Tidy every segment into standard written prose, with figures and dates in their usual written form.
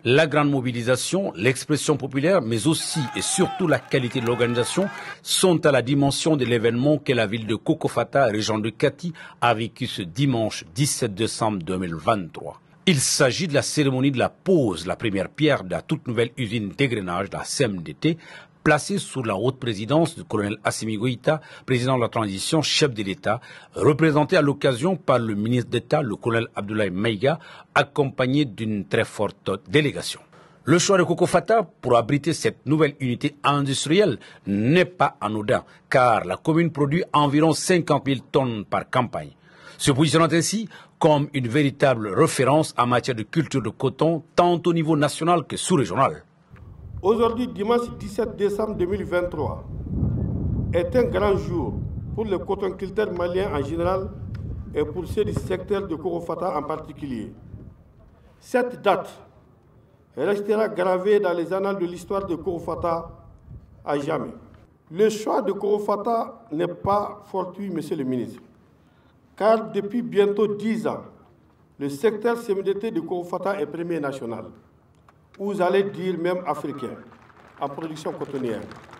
La grande mobilisation, l'expression populaire, mais aussi et surtout la qualité de l'organisation sont à la dimension de l'événement que la ville de Kokofata, région de Kati, a vécu ce dimanche 17 décembre 2023. Il s'agit de la cérémonie de la pose de la première pierre de la toute nouvelle usine d'égrenage de la CMDT, placée sous la haute présidence du colonel Assimi Goïta, président de la transition, chef de l'État, représenté à l'occasion par le ministre d'État, le colonel Abdoulaye Maïga, accompagné d'une très forte délégation. Le choix de Kokofata pour abriter cette nouvelle unité industrielle n'est pas anodin, car la commune produit environ 50 000 tonnes par campagne, se positionnant ainsi comme une véritable référence en matière de culture de coton, tant au niveau national que sous-régional. Aujourd'hui, dimanche 17 décembre 2023, est un grand jour pour les cotonculteurs maliens en général et pour ceux du secteur de Kokofata en particulier. Cette date restera gravée dans les annales de l'histoire de Kokofata à jamais. Le choix de Kokofata n'est pas fortuit, monsieur le ministre, car depuis bientôt 10 ans, le secteur CMDT de Kokofata est premier national. Vous allez dire même africain, en production cotonnière.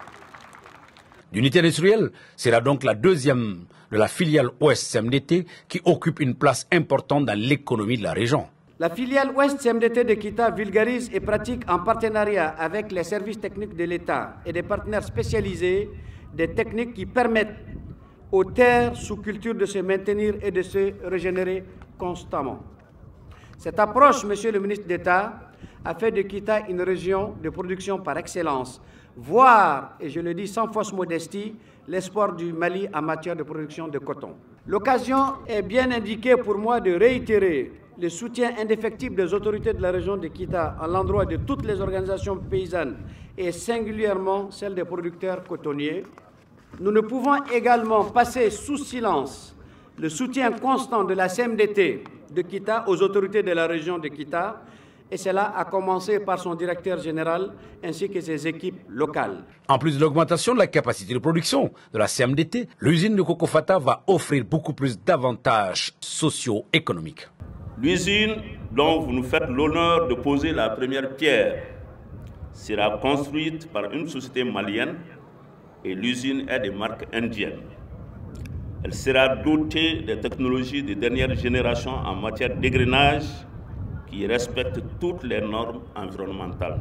L'unité industrielle sera donc la deuxième de la filiale Ouest CMDT qui occupe une place importante dans l'économie de la région. La filiale Ouest CMDT de Kita vulgarise et pratique en partenariat avec les services techniques de l'État et des partenaires spécialisés des techniques qui permettent aux terres sous culture de se maintenir et de se régénérer constamment. Cette approche, monsieur le ministre d'État, a fait de Kita une région de production par excellence, voire, et je le dis sans fausse modestie, l'espoir du Mali en matière de production de coton. L'occasion est bien indiquée pour moi de réitérer le soutien indéfectible des autorités de la région de Kita à l'endroit de toutes les organisations paysannes et singulièrement celles des producteurs cotonniers. Nous ne pouvons également passer sous silence le soutien constant de la CMDT de Kita aux autorités de la région de Kita, et cela a commencé par son directeur général ainsi que ses équipes locales. En plus de l'augmentation de la capacité de production de la CMDT, l'usine de Kokofata va offrir beaucoup plus d'avantages socio-économiques. L'usine dont vous nous faites l'honneur de poser la première pierre sera construite par une société malienne et l'usine est de marque indienne. Elle sera dotée de technologies de dernière génération en matière d'égrenage qui respectent toutes les normes environnementales.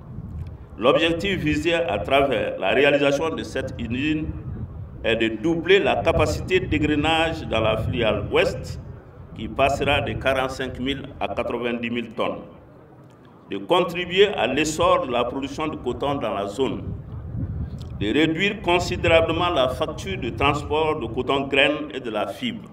L'objectif visé à travers la réalisation de cette usine est de doubler la capacité d'égrenage dans la filiale Ouest qui passera de 45 000 à 90 000 tonnes, de contribuer à l'essor de la production de coton dans la zone, de réduire considérablement la facture de transport de coton graines et de la fibre,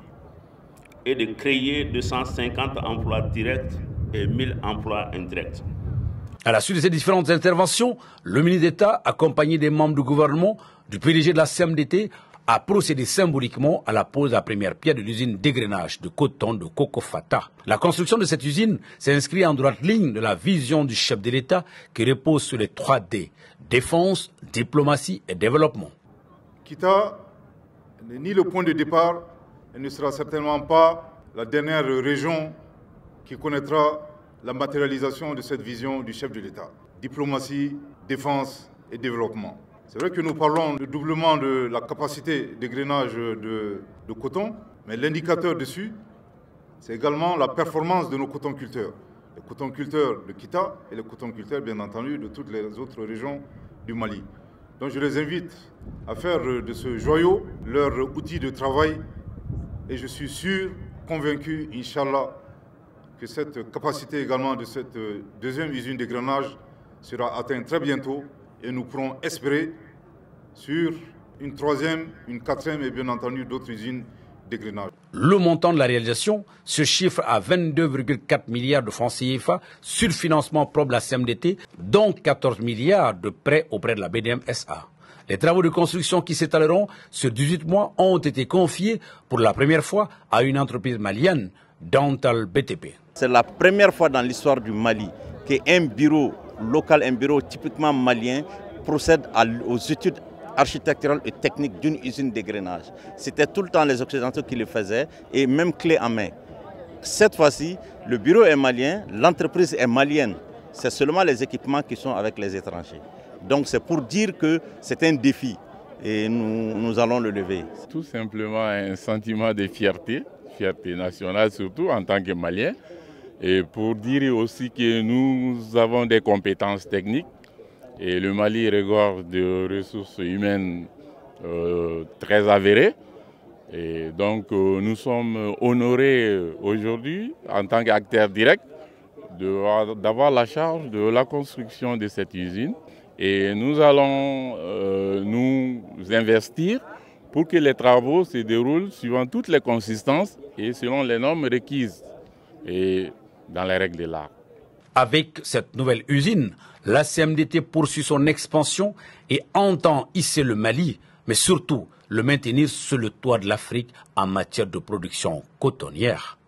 et de créer 250 emplois directs et 1000 emplois indirects. À la suite de ces différentes interventions, le ministre d'État, accompagné des membres du gouvernement, du PDG de la CMDT, a procédé symboliquement à la pose de la première pierre de l'usine d'égrenage de coton de Kokofata. La construction de cette usine s'inscrit en droite ligne de la vision du chef de l'État qui repose sur les 3D, défense, diplomatie et développement. Kita n'est ni le point de départ et ne sera certainement pas la dernière région qui connaîtra la matérialisation de cette vision du chef de l'État. Diplomatie, défense et développement. C'est vrai que nous parlons de doublement de la capacité d'égrenage de coton, mais l'indicateur dessus, c'est également la performance de nos cotonculteurs. Les cotonculteurs de Kita et les cotonculteurs, bien entendu, de toutes les autres régions du Mali. Donc je les invite à faire de ce joyau leur outil de travail et je suis sûr, convaincu, Inch'Allah, que cette capacité également de cette deuxième usine d'égrenage sera atteinte très bientôt et nous pourrons espérer sur une troisième, une quatrième et bien entendu d'autres usines d'égrenage. Le montant de la réalisation se chiffre à 22,4 milliards de francs CFA sur financement propre de la CMDT, dont 14 milliards de prêts auprès de la BDM SA. Les travaux de construction qui s'étaleront sur 18 mois ont été confiés pour la première fois à une entreprise malienne, Dental BTP. C'est la première fois dans l'histoire du Mali qu'un bureau local, un bureau typiquement malien, procède aux études architecturales et techniques d'une usine d'égrenage. C'était tout le temps les Occidentaux qui le faisaient et même clé en main. Cette fois-ci, le bureau est malien, l'entreprise est malienne. c'est seulement les équipements qui sont avec les étrangers. Donc c'est pour dire que c'est un défi et nous allons le lever. Tout simplement un sentiment de fierté nationale surtout en tant que Malien. Et pour dire aussi que nous avons des compétences techniques et le Mali regorge de ressources humaines très avérées. Et donc nous sommes honorés aujourd'hui en tant qu'acteurs directs d'avoir la charge de la construction de cette usine. Et nous allons nous investir pour que les travaux se déroulent suivant toutes les consistances et selon les normes requises et dans les règles de l'art. Avec cette nouvelle usine, la CMDT poursuit son expansion et entend hisser le Mali, mais surtout le maintenir sur le toit de l'Afrique en matière de production cotonnière.